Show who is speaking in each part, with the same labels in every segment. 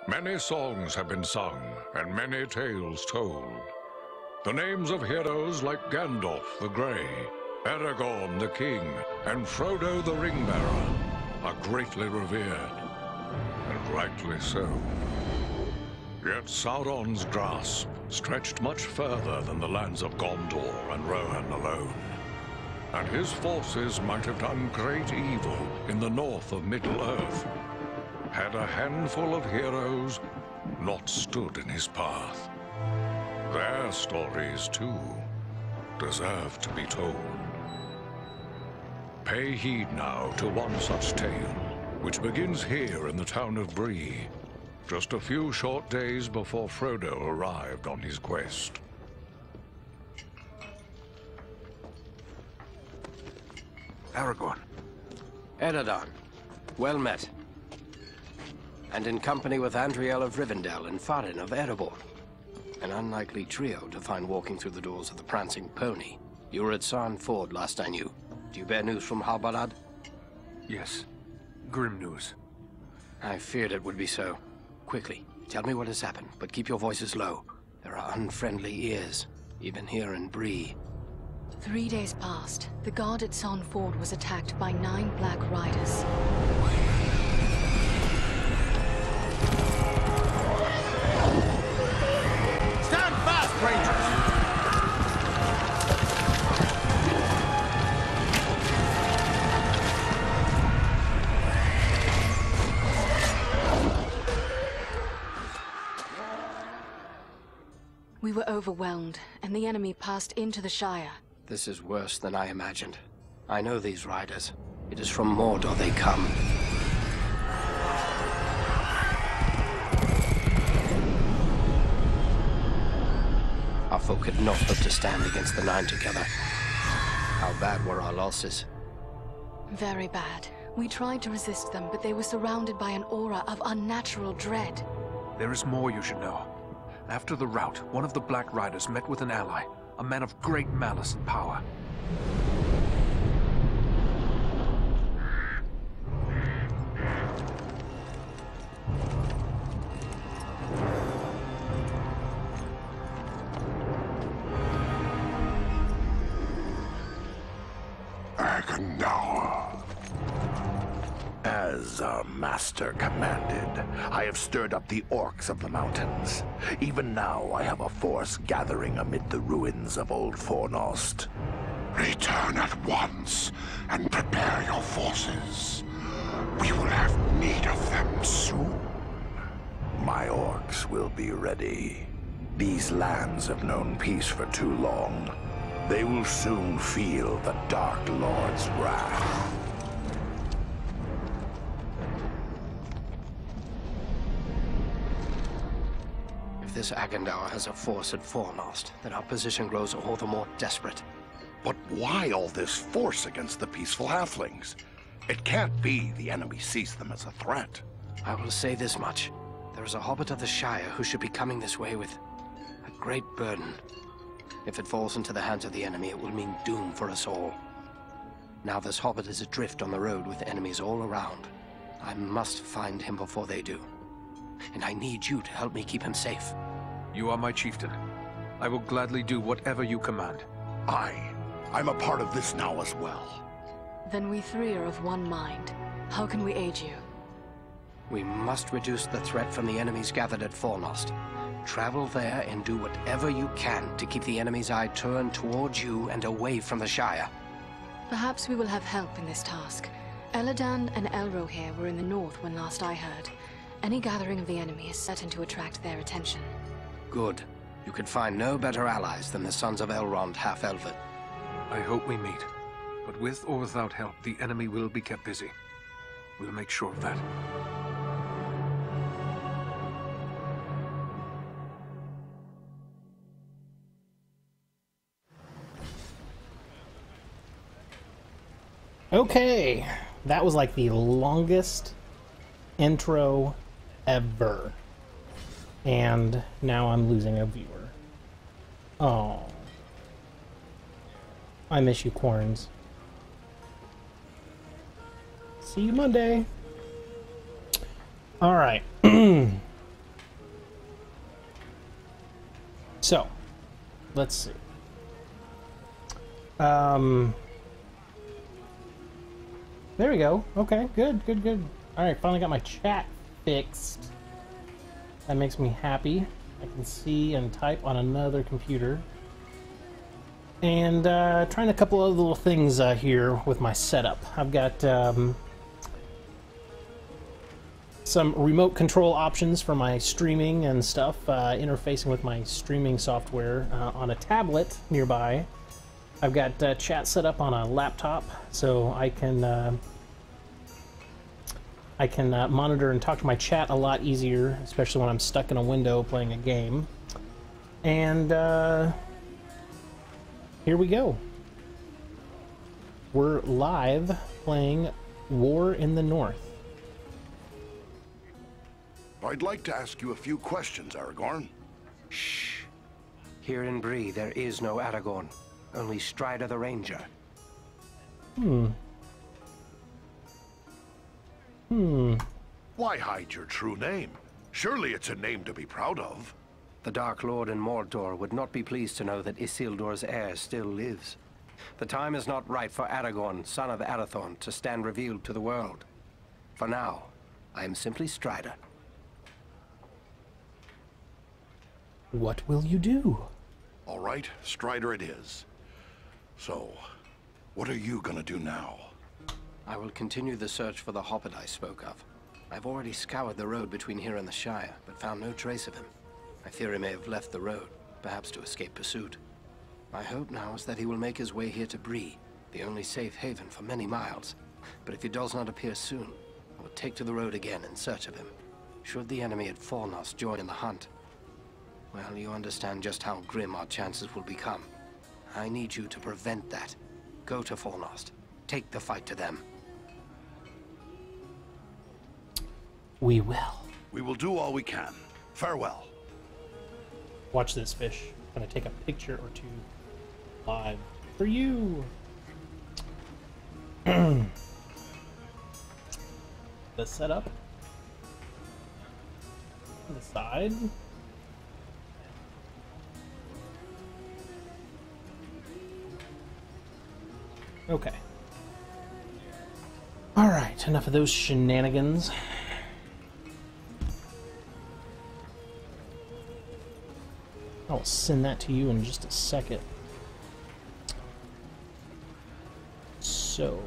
Speaker 1: Many songs have been sung, and many tales told. The names of heroes like Gandalf the Grey, Aragorn the King, and Frodo the Ring-Bearer are greatly revered, and rightly so. Yet Sauron's grasp stretched much further than the lands of Gondor and Rohan alone, and his forces might have done great evil in the north of Middle-earth, had a handful of heroes not stood in his path. Their stories, too, deserve to be told. Pay heed now to one such tale, which begins here in the town of Bree, just a few short days before Frodo arrived on his quest.
Speaker 2: Aragorn.
Speaker 3: Eredon, well met. And in company with Andriel of Rivendell and Farin of Erebor. An unlikely trio to find walking through the doors of the Prancing Pony. You were at Sarn Ford last I knew. Do you bear news from Halbarad?
Speaker 2: Yes. Grim news.
Speaker 3: I feared it would be so. Quickly, tell me what has happened, but keep your voices low. There are unfriendly ears, even here in Bree.
Speaker 4: 3 days passed. The guard at Sarn Ford was attacked by 9 Black Riders.
Speaker 5: Stand fast, Rangers!
Speaker 4: We were overwhelmed, and the enemy passed into the Shire.
Speaker 3: This is worse than I imagined. I know these riders. It is from Mordor they come. Our folk could not hope to stand against the 9 together. How bad were our losses?
Speaker 4: Very bad. We tried to resist them, but they were surrounded by an aura of unnatural dread.
Speaker 2: There is more you should know. After the rout, one of the Black Riders met with an ally, a man of great malice and power.
Speaker 6: As our master commanded, I have stirred up the orcs of the mountains. Even now, I have a force gathering amid the ruins of Old Fornost.
Speaker 7: Return at once and prepare your forces. We will have need of them soon.
Speaker 6: My orcs will be ready. These lands have known peace for too long. They will soon feel the Dark Lord's wrath.
Speaker 3: If this Agandaur has a force at Fornost, then our position grows all the more desperate.
Speaker 6: But why all this force against the peaceful halflings? It can't be the enemy sees them as a threat.
Speaker 3: I will say this much. There is a hobbit of the Shire who should be coming this way with a great burden. If it falls into the hands of the enemy, it will mean doom for us all. Now this hobbit is adrift on the road with enemies all around. I must find him before they do. And I need you to help me keep him safe.
Speaker 2: You are my chieftain. I will gladly do whatever you command.
Speaker 6: I'm a part of this now as well.
Speaker 4: Then we 3 are of one mind. How can we aid you?
Speaker 3: We must reduce the threat from the enemies gathered at Fornost. Travel there and do whatever you can to keep the enemy's eye turned towards you and away from the Shire.
Speaker 4: Perhaps we will have help in this task. Eladan and Elrohir were in the north when last I heard. Any gathering of the enemy is certain to attract their attention.
Speaker 3: Good. You could find no better allies than the sons of Elrond half-elven.
Speaker 2: I hope we meet. But with or without help, the enemy will be kept busy. We'll make sure of that.
Speaker 8: Okay, that was like the longest intro ever. And now I'm losing a viewer. Oh. I miss you, Corns. See you Monday. Alright. So, let's see. There we go. Okay, good, good, good. Alright, finally got my chat fixed. That makes me happy. I can see and type on another computer. And trying a couple of little things here with my setup. I've got some remote control options for my streaming and stuff, interfacing with my streaming software on a tablet nearby. I've got chat set up on a laptop, so I can monitor and talk to my chat a lot easier, especially when I'm stuck in a window playing a game. And here we go. We're live playing War in the North.
Speaker 6: I'd like to ask you a few questions, Aragorn.
Speaker 3: Shh. Here in Bree, there is no Aragorn. Only Strider the Ranger.
Speaker 6: Why hide your true name? Surely it's a name to be proud of.
Speaker 3: The Dark Lord in Mordor would not be pleased to know that Isildur's heir still lives. The time is not right for Aragorn, son of Arathorn, to stand revealed to the world. For now, I am simply Strider.
Speaker 8: What will you do?
Speaker 6: All right, Strider it is. So, what are you gonna do now?
Speaker 3: I will continue the search for the Hobbit I spoke of. I've already scoured the road between here and the Shire, but found no trace of him. I fear he may have left the road, perhaps to escape pursuit. My hope now is that he will make his way here to Bree, the only safe haven for many miles. But if he does not appear soon, I will take to the road again in search of him. Should the enemy at Fornost join in the hunt, well, you understand just how grim our chances will become. I need you to prevent that. Go to Fornost. Take the fight to them.
Speaker 8: We will.
Speaker 6: We will do all we can. Farewell.
Speaker 8: Watch this, fish. I'm gonna take a picture or two live for you. The setup. On the side. Okay. Alright, enough of those shenanigans. I'll send that to you in just a second. So,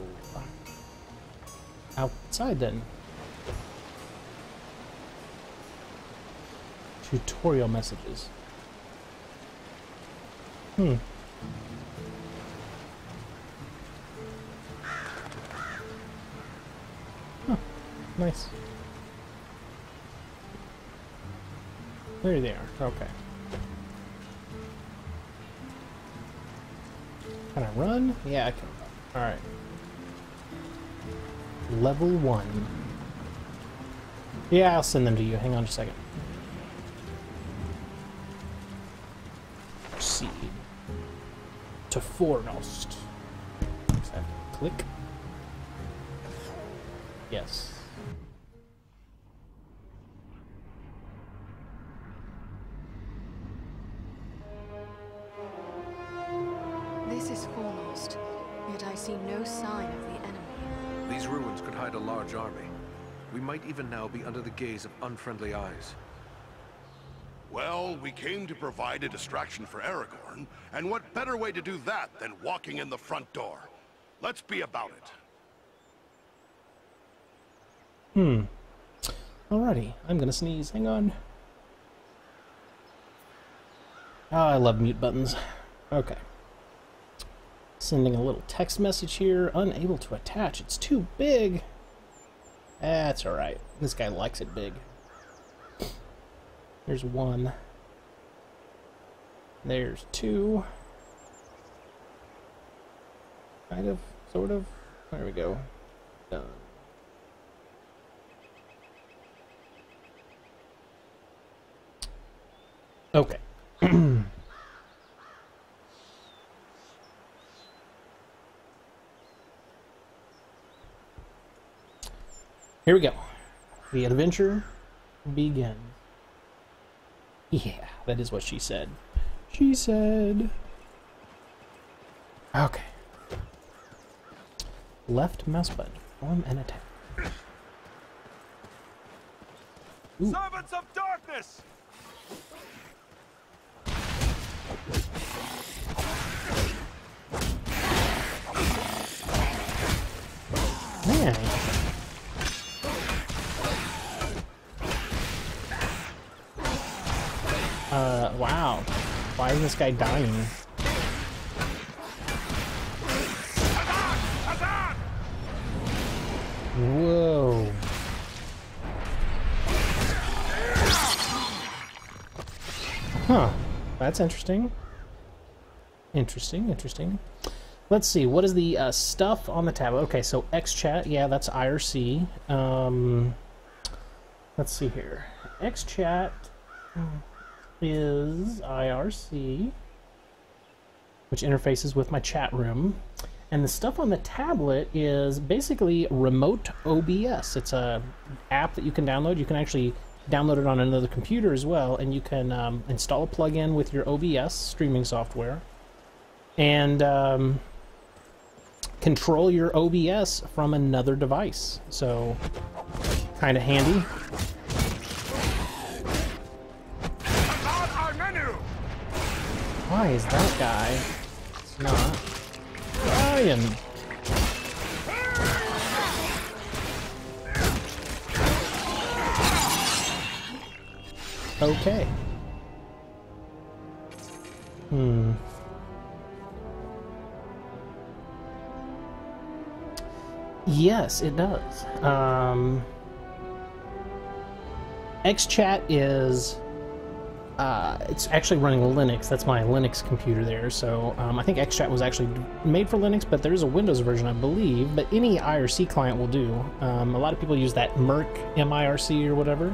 Speaker 8: outside then. Tutorial messages. Nice. There they are. Okay. Can I run? Yeah, I can run. Alright. Level 1. Yeah, I'll send them to you. Hang on just a second. Proceed to Fornost. Just have to click. Yes.
Speaker 4: This is Fornost, yet I see no sign of the enemy.
Speaker 2: These ruins could hide a large army. We might even now be under the gaze of unfriendly eyes.
Speaker 6: Well, we came to provide a distraction for Aragorn, and what better way to do that than walking in the front door? Let's be about it.
Speaker 8: Alrighty, I'm gonna sneeze. Hang on. Oh, I love mute buttons. Okay. Sending a little text message here. Unable to attach. It's too big. That's alright. This guy likes it big. There's 1. There's 2. Kind of. Sort of. There we go. Done. Okay. Here we go. The adventure begins. Yeah, that is what she said. She said. Okay. Left mouse button. Form an attack. Ooh.
Speaker 5: Servants of darkness!
Speaker 8: Man. Wow. Why is this guy dying? Whoa. Huh. That's interesting. Interesting. Let's see. What is the stuff on the tablet? Okay, so XChat. Yeah, that's IRC. Let's see here. XChat is IRC, which interfaces with my chat room. And the stuff on the tablet is basically Remote OBS. It's a app that you can download. You can actually download it on another computer as well, and you can install a plugin with your OBS streaming software and control your OBS from another device. So, kind of handy. Why is that guy not dying? Okay. Yes, it does. XChat is it's actually running Linux. That's my Linux computer there. So I think XChat was actually made for Linux, but there is a Windows version, I believe. But any IRC client will do. A lot of people use that Merc MIRC or whatever.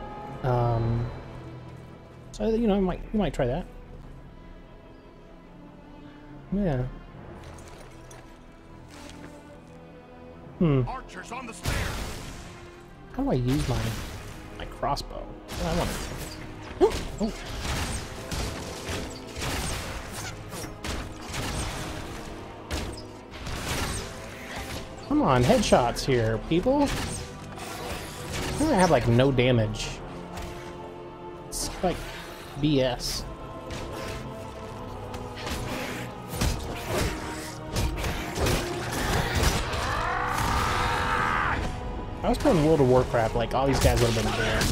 Speaker 8: So you know, you might try that. Yeah.
Speaker 5: Archers on the stairs.
Speaker 8: How do I use my crossbow? Oh, I want to. Oh. Come on, headshots here, people. I have like no damage. It's like BS. If I was playing World of Warcraft, like all these guys would have been dead.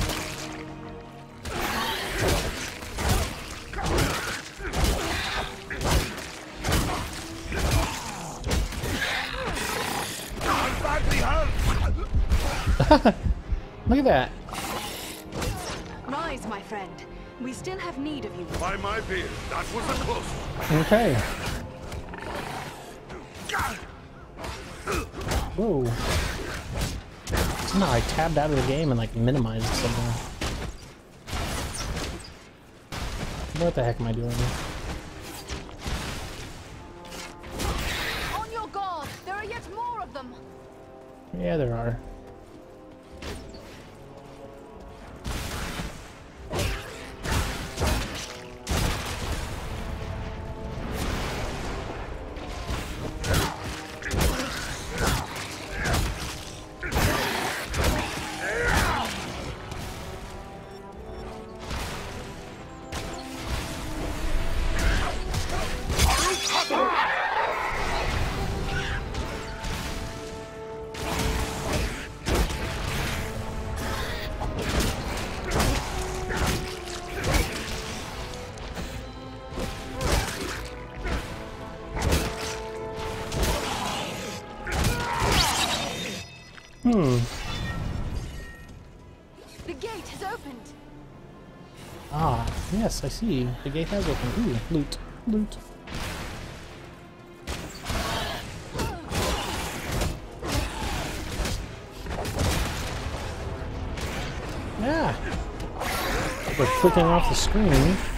Speaker 8: Look at that.
Speaker 4: Rise, my friend. We still have need of you.
Speaker 5: By my beard, that was a close one.
Speaker 8: Okay. Whoa. Somehow I tabbed out of the game and like minimized it somehow. What the heck am I doing?
Speaker 4: On your guard! There are yet more of them!
Speaker 8: Yeah, there are.
Speaker 4: The gate has opened.
Speaker 8: Ah, yes, I see. The gate has opened. Ooh, loot. Loot. Yeah. We're clicking off the screen.